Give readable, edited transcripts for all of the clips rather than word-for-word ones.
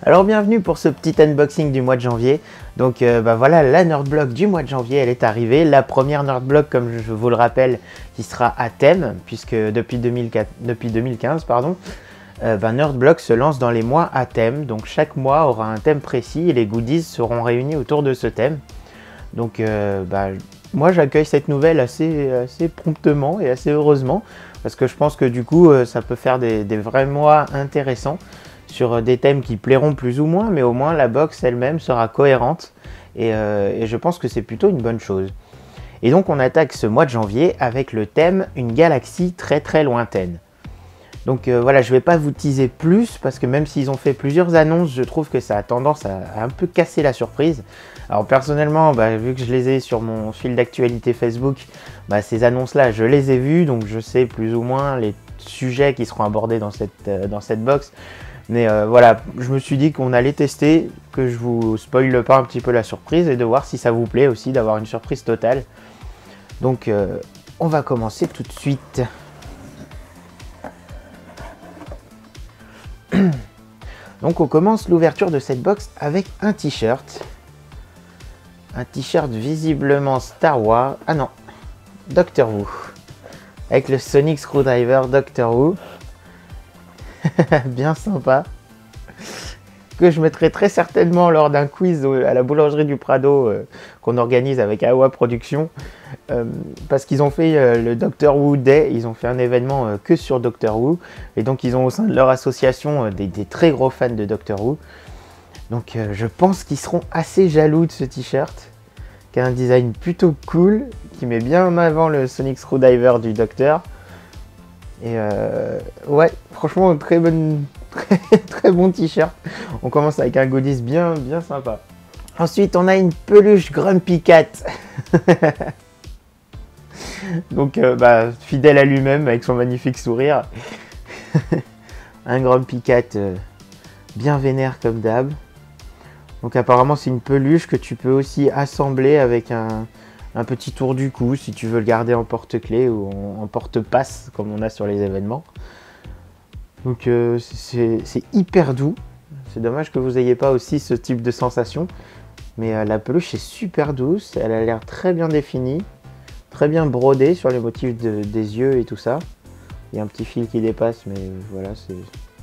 Alors bienvenue pour ce petit unboxing du mois de janvier. Donc voilà, la Nerdblock du mois de janvier, elle est arrivée. La première Nerdblock, comme je vous le rappelle, qui sera à thème, puisque depuis 2015, Nerdblock se lance dans les mois à thème. Donc chaque mois aura un thème précis et les goodies seront réunis autour de ce thème. Donc moi j'accueille cette nouvelle assez promptement et assez heureusement, parce que je pense que du coup ça peut faire des vrais mois intéressants sur des thèmes qui plairont plus ou moins, mais au moins la box elle-même sera cohérente et je pense que c'est plutôt une bonne chose. Et donc on attaque ce mois de janvier avec le thème une galaxie très très lointaine. Donc voilà, je ne vais pas vous teaser plus parce que même s'ils ont fait plusieurs annonces, je trouve que ça a tendance à un peu casser la surprise. Alors personnellement, vu que je les ai sur mon fil d'actualité Facebook, ces annonces-là, je les ai vues, donc je sais plus ou moins les sujets qui seront abordés dans cette box. Mais voilà, je me suis dit qu'on allait tester, que je vous spoile pas un petit peu la surprise et de voir si ça vous plaît aussi d'avoir une surprise totale. Donc on va commencer tout de suite. Donc on commence l'ouverture de cette box avec un t-shirt. Un t-shirt visiblement Star Wars. Ah non, Doctor Who. Avec le Sonic Screwdriver Doctor Who. Bien sympa. Que je mettrai très certainement lors d'un quiz à la boulangerie du Prado qu'on organise avec AOA Productions. Parce qu'ils ont fait le Doctor Who Day, ils ont fait un événement que sur Doctor Who. Et donc ils ont au sein de leur association des très gros fans de Doctor Who. Donc je pense qu'ils seront assez jaloux de ce t-shirt. Qui a un design plutôt cool, qui met bien en avant le Sonic Screwdriver du Docteur. Et ouais, franchement, très bon t-shirt. On commence avec un goodies bien sympa. Ensuite, on a une peluche Grumpy Cat. Donc, fidèle à lui-même avec son magnifique sourire. Un Grumpy Cat bien vénère comme d'hab. Donc apparemment, c'est une peluche que tu peux aussi assembler avec un petit tour du cou si tu veux le garder en porte-clés ou en porte-passe comme on a sur les événements. Donc c'est hyper doux. C'est dommage que vous n'ayez pas aussi ce type de sensation. Mais la peluche est super douce. Elle a l'air très bien définie. Très bien brodée sur les motifs des yeux et tout ça. Il y a un petit fil qui dépasse, mais voilà, c'est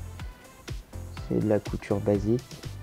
de la couture basique.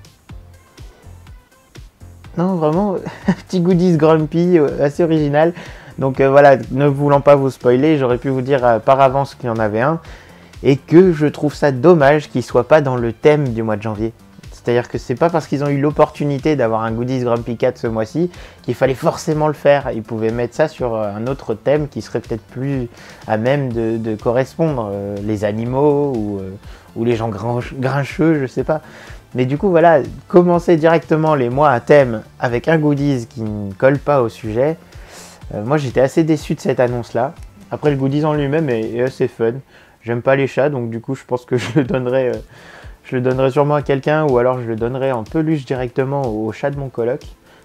Non, vraiment, petit goodies Grumpy, assez original. Donc voilà, ne voulant pas vous spoiler, j'aurais pu vous dire par avance qu'il y en avait un. Et que je trouve ça dommage qu'il ne soit pas dans le thème du mois de janvier. C'est-à-dire que c'est pas parce qu'ils ont eu l'opportunité d'avoir un goodies Grumpy Cat ce mois-ci qu'il fallait forcément le faire. Ils pouvaient mettre ça sur un autre thème qui serait peut-être plus à même de correspondre. Les animaux ou les gens grincheux, je sais pas. Mais du coup, voilà, commencer directement les mois à thème avec un goodies qui ne colle pas au sujet. Moi, j'étais assez déçu de cette annonce-là. Après, le goodies en lui-même est assez fun. J'aime pas les chats, donc du coup, je pense que je le donnerai sûrement à quelqu'un ou alors je le donnerai en peluche directement au chat de mon coloc.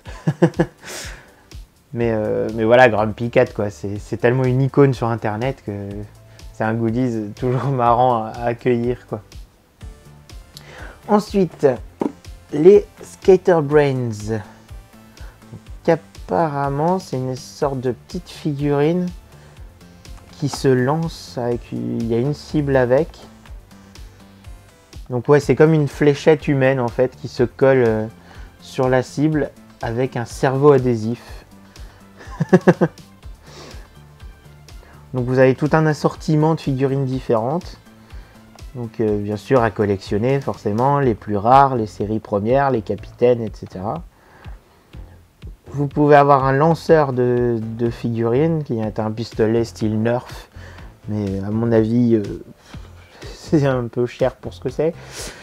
mais voilà, Grumpy Cat, quoi. C'est tellement une icône sur Internet que c'est un goodies toujours marrant à accueillir, quoi. Ensuite, les Skater Brains. Apparemment, c'est une sorte de petite figurine qui se lance avec. Il y a une cible avec. Donc ouais, c'est comme une fléchette humaine en fait qui se colle sur la cible avec un cerveau adhésif. Donc vous avez tout un assortiment de figurines différentes. Donc bien sûr à collectionner forcément, les plus rares, les séries premières, les capitaines, etc. Vous pouvez avoir un lanceur de figurines qui est un pistolet style Nerf. Mais à mon avis, c'est un peu cher pour ce que c'est.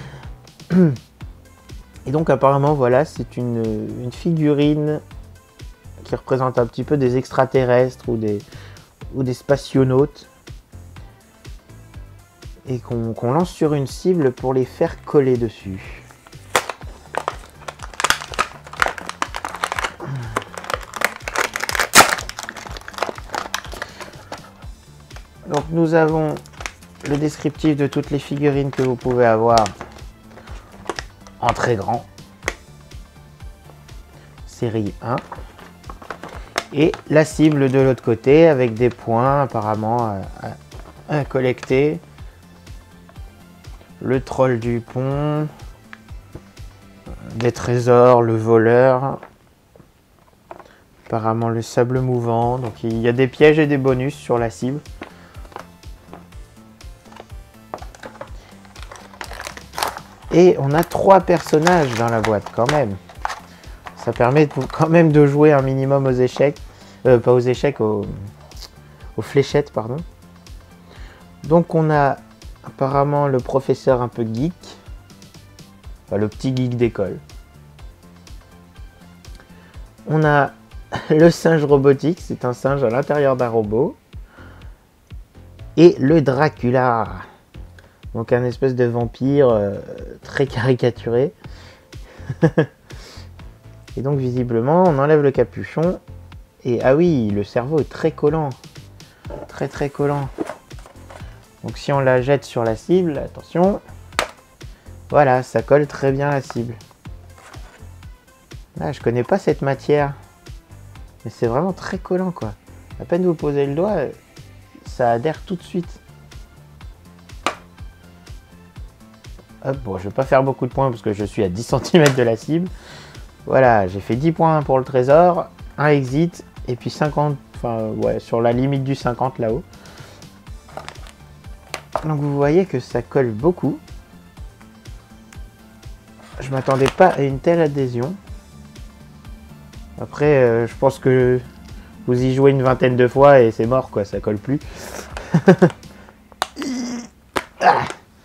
Et donc apparemment voilà, c'est une figurine qui représente un petit peu des extraterrestres ou des spationautes. Et qu'on lance sur une cible pour les faire coller dessus. Donc nous avons le descriptif de toutes les figurines que vous pouvez avoir en très grand. Série 1. Et la cible de l'autre côté avec des points apparemment à collecter. Le troll du pont. Des trésors, le voleur. Apparemment le sable mouvant. Donc il y a des pièges et des bonus sur la cible. Et on a 3 personnages dans la boîte quand même. Ça permet quand même de jouer un minimum aux échecs. Pas aux échecs, aux fléchettes, pardon. Donc on a apparemment le professeur un peu geek. Enfin, le petit geek d'école. On a le singe robotique, c'est un singe à l'intérieur d'un robot. Et le Dracula. Donc un espèce de vampire très caricaturé. Et donc visiblement on enlève le capuchon. Et ah oui, le cerveau est très collant. Très très collant. Donc si on la jette sur la cible, attention. Voilà, ça colle très bien à la cible. Ah, je connais pas cette matière. Mais c'est vraiment très collant quoi. À peine vous posez le doigt, ça adhère tout de suite. Hop, bon, je vais pas faire beaucoup de points parce que je suis à 10 cm de la cible. Voilà, j'ai fait 10 points pour le trésor, un exit, et puis 50, enfin ouais, sur la limite du 50 là-haut. Donc vous voyez que ça colle beaucoup. Je m'attendais pas à une telle adhésion. Après, je pense que vous y jouez une vingtaine de fois et c'est mort quoi, ça colle plus. Ah.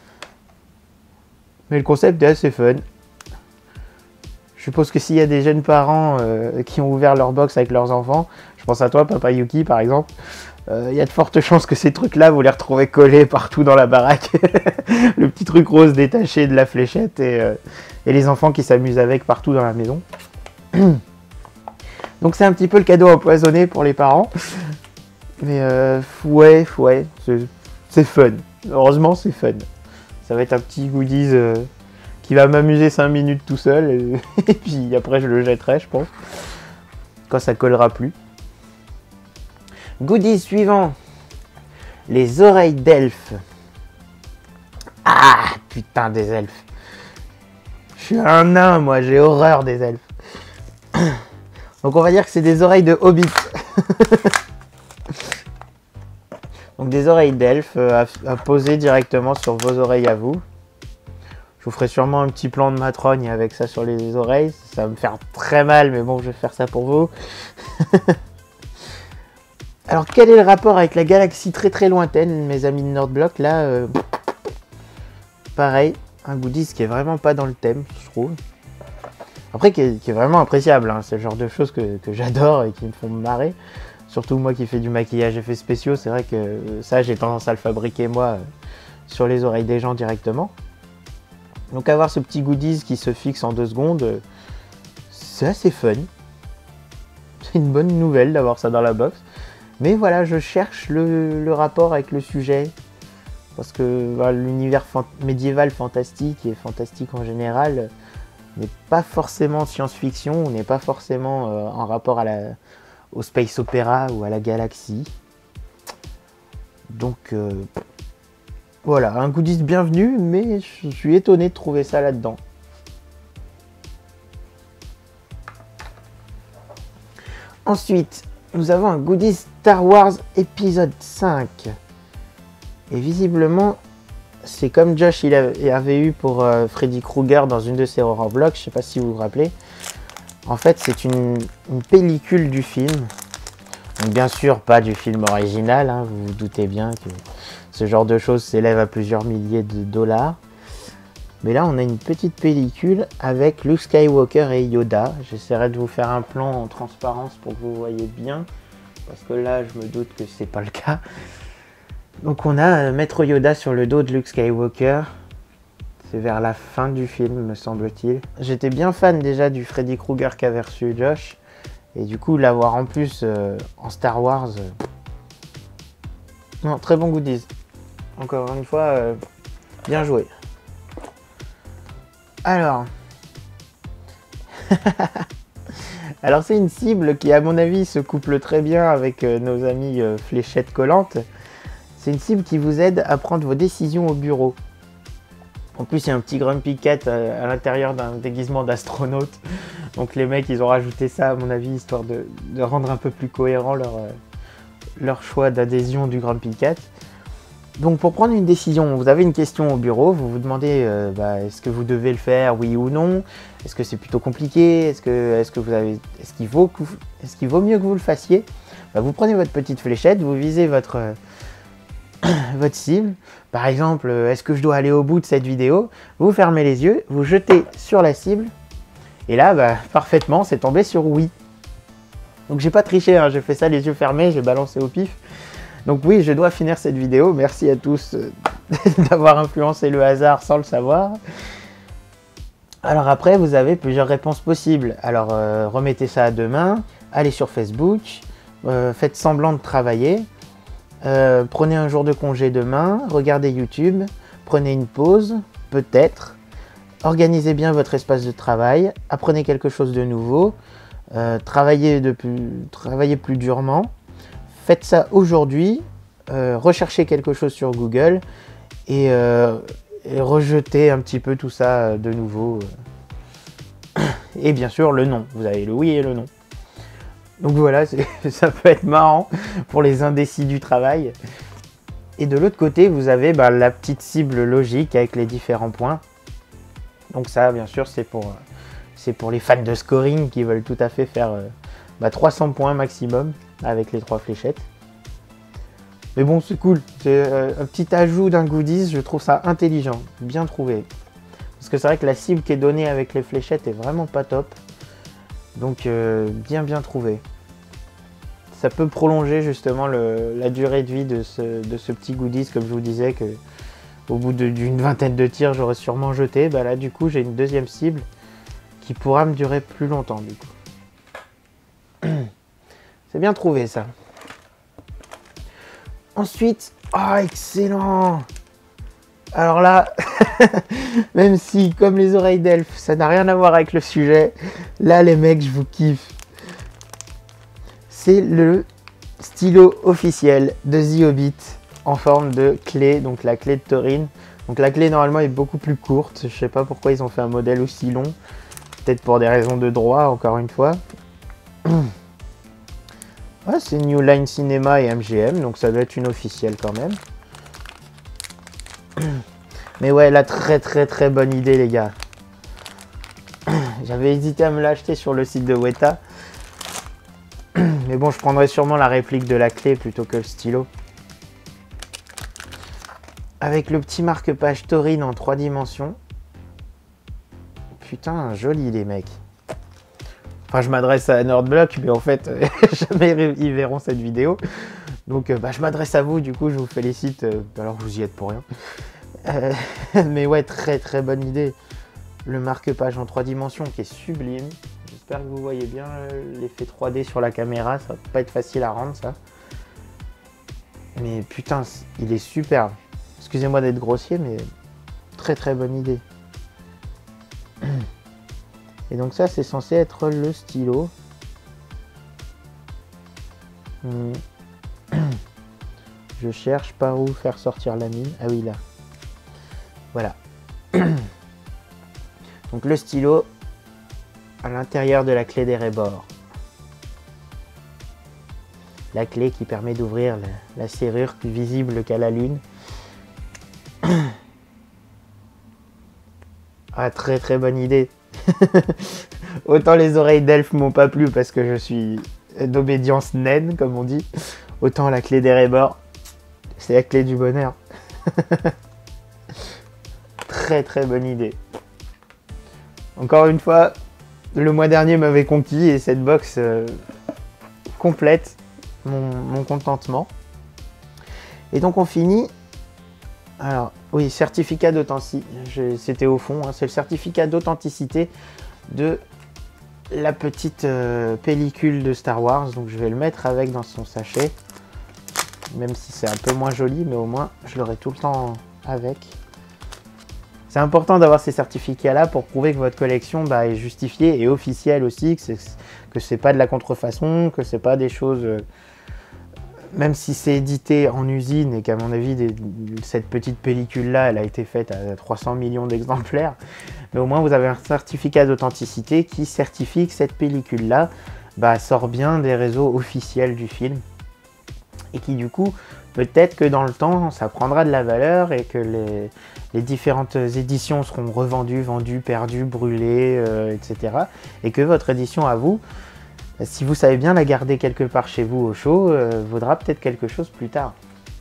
Mais le concept est assez fun. Je suppose que s'il y a des jeunes parents qui ont ouvert leur box avec leurs enfants, je pense à toi, Papa Yuki par exemple, il y a de fortes chances que ces trucs-là, vous les retrouvez collés partout dans la baraque. Le petit truc rose détaché de la fléchette et les enfants qui s'amusent avec partout dans la maison. Donc c'est un petit peu le cadeau empoisonné pour les parents. Mais ouais, c'est fun. Heureusement, c'est fun. Ça va être un petit goodies qui va m'amuser 5 minutes tout seul. Et puis après, je le jetterai, je pense. Quand ça collera plus. Goodies suivant. Les oreilles d'elfe. Ah, putain, des elfes. Je suis un nain, moi. J'ai horreur des elfes. Donc on va dire que c'est des oreilles de hobbit. Donc des oreilles d'elfe à poser directement sur vos oreilles à vous. Je vous ferai sûrement un petit plan de matrogne avec ça sur les oreilles. Ça va me faire très mal, mais bon, je vais faire ça pour vous. Alors quel est le rapport avec la galaxie très très lointaine, mes amis de Nerdblock? Là, pareil, un goodies qui est vraiment pas dans le thème, je trouve. Après, qui est vraiment appréciable, hein. C'est le genre de choses que j'adore et qui me font marrer. Surtout moi qui fais du maquillage effets spéciaux, c'est vrai que ça, j'ai tendance à le fabriquer moi sur les oreilles des gens directement. Donc avoir ce petit goodies qui se fixe en 2 secondes, c'est assez fun. C'est une bonne nouvelle d'avoir ça dans la box. Mais voilà, je cherche le rapport avec le sujet. Parce que voilà, l'univers médiéval fantastique et fantastique en général n'est pas forcément science-fiction, n'est pas forcément en rapport à au space opéra ou à la galaxie. Donc voilà, un goodies bienvenu, mais je suis étonné de trouver ça là-dedans. Ensuite, nous avons un goodies Star Wars épisode 5. Et visiblement, c'est comme Josh il avait eu pour Freddy Krueger dans une de ses horror blocks, je sais pas si vous vous rappelez. En fait, c'est une pellicule du film. Donc, bien sûr, pas du film original, hein, vous vous doutez bien que ce genre de choses s'élève à plusieurs milliers de dollars. Mais là, on a une petite pellicule avec Luke Skywalker et Yoda. J'essaierai de vous faire un plan en transparence pour que vous voyez bien. Parce que là, je me doute que c'est pas le cas. Donc on a Maître Yoda sur le dos de Luke Skywalker. C'est vers la fin du film, me semble-t-il. J'étais bien fan déjà du Freddy Krueger qu'a reçu Josh. Et du coup, l'avoir en plus en Star Wars... Non, très bon goodies. Encore une fois, bien joué. Alors, Alors c'est une cible qui à mon avis se couple très bien avec nos amis fléchettes collantes. C'est une cible qui vous aide à prendre vos décisions au bureau. En plus il y a un petit Grumpy Cat à l'intérieur d'un déguisement d'astronaute. Donc les mecs ils ont rajouté ça à mon avis histoire de rendre un peu plus cohérent leur choix d'adhésion du Grumpy Cat. Donc pour prendre une décision, vous avez une question au bureau, vous vous demandez est-ce que vous devez le faire, oui ou non? Est-ce que c'est plutôt compliqué? Est-ce qu'il vaut mieux que vous le fassiez? Vous prenez votre petite fléchette, vous visez votre cible. Par exemple, est-ce que je dois aller au bout de cette vidéo? Vous fermez les yeux, vous jetez sur la cible, et là, parfaitement, c'est tombé sur oui. Donc j'ai pas triché, hein, j'ai fait ça les yeux fermés, j'ai balancé au pif. Donc oui, je dois finir cette vidéo. Merci à tous d'avoir influencé le hasard sans le savoir. Alors après, vous avez plusieurs réponses possibles. Alors remettez ça à demain, allez sur Facebook, faites semblant de travailler, prenez un jour de congé demain, regardez YouTube, prenez une pause, peut-être, organisez bien votre espace de travail, apprenez quelque chose de nouveau, travaillez plus durement. Faites ça aujourd'hui, recherchez quelque chose sur Google et rejetez un petit peu tout ça de nouveau. Et bien sûr le non, vous avez le oui et le non. Donc voilà, ça peut être marrant pour les indécis du travail. Et de l'autre côté, vous avez la petite cible logique avec les différents points. Donc ça, bien sûr, c'est pour les fans de scoring qui veulent tout à fait faire 300 points maximum avec les 3 fléchettes. Mais bon, c'est cool. C'est un petit ajout d'un goodies, je trouve ça intelligent, bien trouvé. Parce que c'est vrai que la cible qui est donnée avec les fléchettes est vraiment pas top. Donc bien trouvé. Ça peut prolonger justement la durée de vie de ce petit goodies, comme je vous disais, que au bout d'une vingtaine de tirs, j'aurais sûrement jeté. Là, du coup, j'ai une deuxième cible qui pourra me durer plus longtemps, du coup. C'est bien trouvé, ça. Ensuite, excellent! Alors là, même si, comme les oreilles d'elfe, ça n'a rien à voir avec le sujet, là, les mecs, je vous kiffe. C'est le stylo officiel de The Hobbit en forme de clé, donc la clé de Thorin. Donc la clé, normalement, est beaucoup plus courte. Je sais pas pourquoi ils ont fait un modèle aussi long. Peut-être pour des raisons de droit, encore une fois. Ouais, c'est New Line Cinema et MGM, donc ça doit être une officielle quand même. Mais ouais, la très bonne idée, les gars. J'avais hésité à me l'acheter sur le site de Weta. Mais bon, je prendrais sûrement la réplique de la clé plutôt que le stylo. Avec le petit marque-page Thorin en 3 dimensions. Putain, joli les mecs. Enfin, je m'adresse à Nerdblock, mais en fait, jamais ils verront cette vidéo. Donc, je m'adresse à vous, du coup, je vous félicite, alors que vous y êtes pour rien. Mais ouais, très bonne idée. Le marque-page en 3 dimensions qui est sublime. J'espère que vous voyez bien l'effet 3D sur la caméra, ça va pas être facile à rendre, ça. Mais putain, il est superbe. Excusez-moi d'être grossier, mais très bonne idée. Et donc ça, c'est censé être le stylo. Je cherche par où faire sortir la mine. Ah oui, là. Voilà. Donc le stylo à l'intérieur de la clé des Rébors. La clé qui permet d'ouvrir la serrure plus visible qu'à la lune. Ah, très bonne idée. Autant les oreilles d'elfe m'ont pas plu parce que je suis d'obédience naine, comme on dit. Autant la clé des Rébors, c'est la clé du bonheur. Très bonne idée. Encore une fois, le mois dernier m'avait conquis et cette box complète mon contentement. Et donc on finit. Alors oui, certificat d'authenticité. C'était au fond, hein, c'est le certificat d'authenticité de la petite pellicule de Star Wars. Donc je vais le mettre avec dans son sachet. Même si c'est un peu moins joli, mais au moins je l'aurai tout le temps avec. C'est important d'avoir ces certificats-là pour prouver que votre collection est justifiée et officielle aussi, que c'est pas de la contrefaçon, que c'est pas des choses... même si c'est édité en usine et qu'à mon avis, cette petite pellicule-là, elle a été faite à 300 millions d'exemplaires, mais au moins vous avez un certificat d'authenticité qui certifie que cette pellicule-là sort bien des réseaux officiels du film. Et qui du coup, peut-être que dans le temps, ça prendra de la valeur et que les différentes éditions seront revendues, vendues, perdues, brûlées, etc. Et que votre édition à vous, si vous savez bien la garder quelque part chez vous au chaud, vaudra peut-être quelque chose plus tard.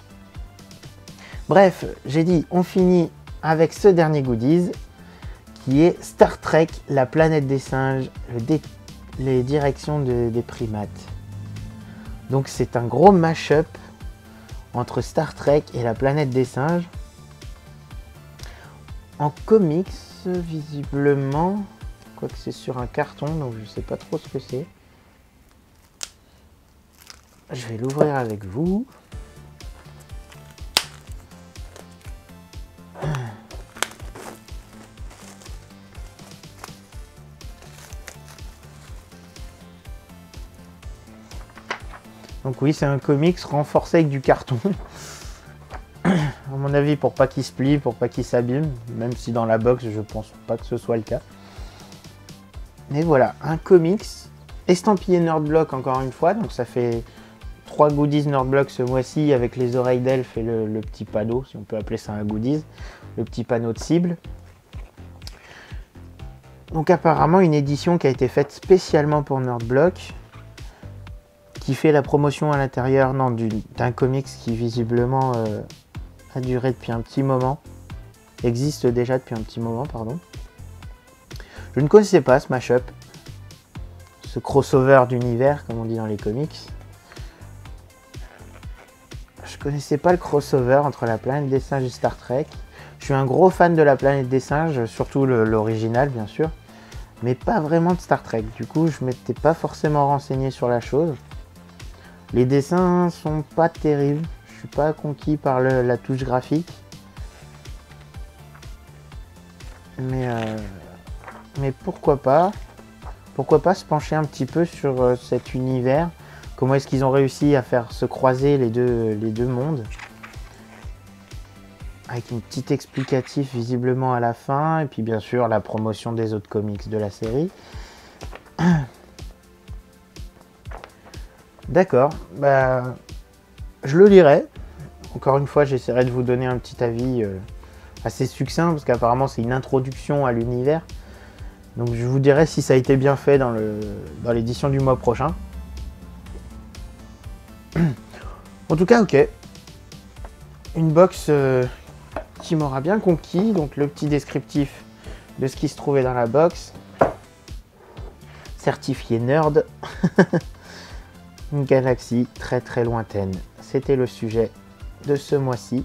Bref, j'ai dit, on finit avec ce dernier goodies, qui est Star Trek, la planète des singes, les directions des primates. Donc c'est un gros mash-up entre Star Trek et la planète des singes. En comics, visiblement, quoique c'est sur un carton, donc je sais pas trop ce que c'est. Je vais l'ouvrir avec vous. Donc oui, c'est un comics renforcé avec du carton. À mon avis, pour pas qu'il se plie, pour pas qu'il s'abîme. Même si dans la box, je pense pas que ce soit le cas. Mais voilà, un comics estampillé Nerdblock encore une fois. Donc ça fait 3 goodies Nerdblock ce mois-ci avec les oreilles d'elfe et le petit panneau, si on peut appeler ça un goodies. Le petit panneau de cible. Donc apparemment une édition qui a été faite spécialement pour Nerdblock, qui fait la promotion à l'intérieur d'un comics qui visiblement a duré depuis un petit moment, existe déjà depuis un petit moment, pardon. Je ne connaissais pas ce mashup, ce crossover d'univers comme on dit dans les comics. Je connaissais pas le crossover entre la planète des singes et Star Trek. Je suis un gros fan de la planète des singes, surtout l'original bien sûr, mais pas vraiment de Star Trek. Du coup, je m'étais pas forcément renseigné sur la chose. Les dessins sont pas terribles, je suis pas conquis par la touche graphique. Mais pourquoi pas se pencher un petit peu sur cet univers. Comment est-ce qu'ils ont réussi à faire se croiser les deux mondes. Avec une petite explicatif visiblement à la fin. Et puis bien sûr la promotion des autres comics de la série. D'accord, je le lirai. Encore une fois, j'essaierai de vous donner un petit avis assez succinct, parce qu'apparemment c'est une introduction à l'univers. Donc je vous dirai si ça a été bien fait dans l'édition du mois prochain. En tout cas, ok. Une box qui m'aura bien conquis. Donc le petit descriptif de ce qui se trouvait dans la box. Certifié nerd. Une galaxie très très lointaine. C'était le sujet de ce mois-ci.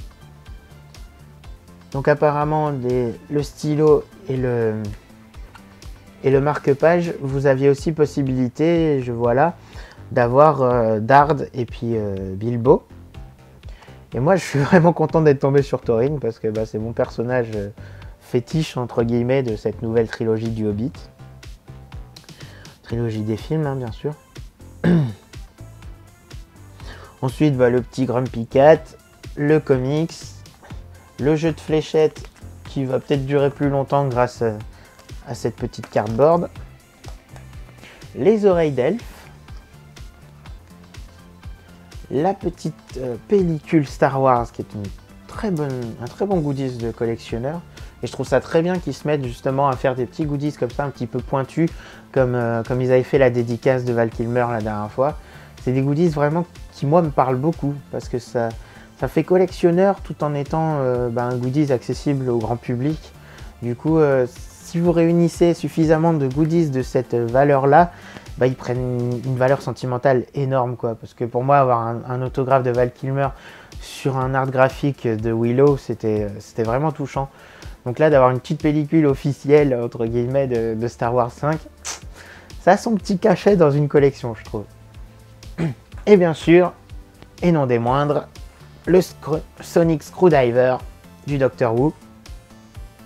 Donc apparemment le stylo et le marque-page, vous aviez aussi possibilité, je vois là, d'avoir Dard et puis Bilbo. Et moi je suis vraiment content d'être tombé sur Thorin parce que c'est mon personnage fétiche entre guillemets de cette nouvelle trilogie du Hobbit. Trilogie des films hein, bien sûr. Ensuite, le petit Grumpy Cat, le comics, le jeu de fléchettes qui va peut-être durer plus longtemps grâce à cette petite cardboard, les oreilles d'elfe, la petite pellicule Star Wars qui est un très bon goodies de collectionneur. Et je trouve ça très bien qu'ils se mettent justement à faire des petits goodies comme ça, un petit peu pointus, comme ils avaient fait la dédicace de Val Kilmer la dernière fois. C'est des goodies vraiment qui, moi, me parlent beaucoup, parce que ça fait collectionneur tout en étant un goodies accessible au grand public. Du coup, si vous réunissez suffisamment de goodies de cette valeur-là, ils prennent une valeur sentimentale énorme, quoi. Parce que pour moi, avoir un autographe de Val Kilmer sur un art graphique de Willow, c'était vraiment touchant. Donc là, d'avoir une petite pellicule officielle, entre guillemets, de Star Wars 5, ça a son petit cachet dans une collection, je trouve. Et bien sûr, et non des moindres, le Sonic Screwdriver du Doctor Who.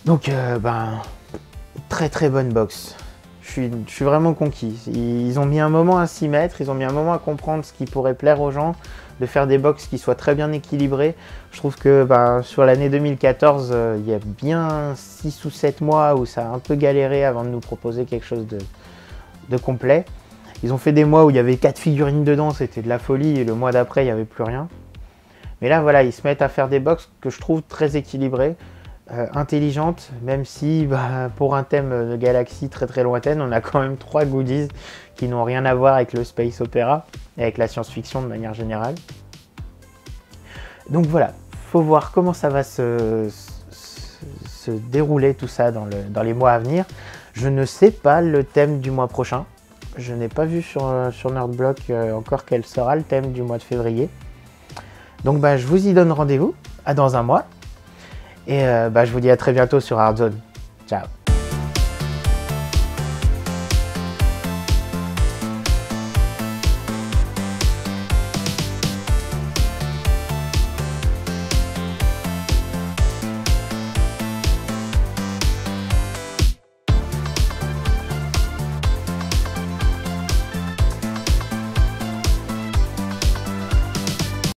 Donc très très bonne box. Je suis vraiment conquis. Ils ont mis un moment à s'y mettre, ils ont mis un moment à comprendre ce qui pourrait plaire aux gens, de faire des box qui soient très bien équilibrées. Je trouve que sur l'année 2014, il y a bien 6 ou 7 mois où ça a un peu galéré avant de nous proposer quelque chose de complet. Ils ont fait des mois où il y avait 4 figurines dedans, c'était de la folie, et le mois d'après, il n'y avait plus rien. Mais là, voilà, ils se mettent à faire des box que je trouve très équilibrées, intelligentes, même si pour un thème de galaxie très très lointaine, on a quand même 3 goodies qui n'ont rien à voir avec le space opéra et avec la science-fiction de manière générale. Donc voilà, faut voir comment ça va se dérouler tout ça dans les mois à venir. Je ne sais pas le thème du mois prochain. Je n'ai pas vu sur Nerdblock encore quel sera le thème du mois de février. Donc je vous y donne rendez-vous, à dans un mois. Et je vous dis à très bientôt sur Hardzone. Ciao.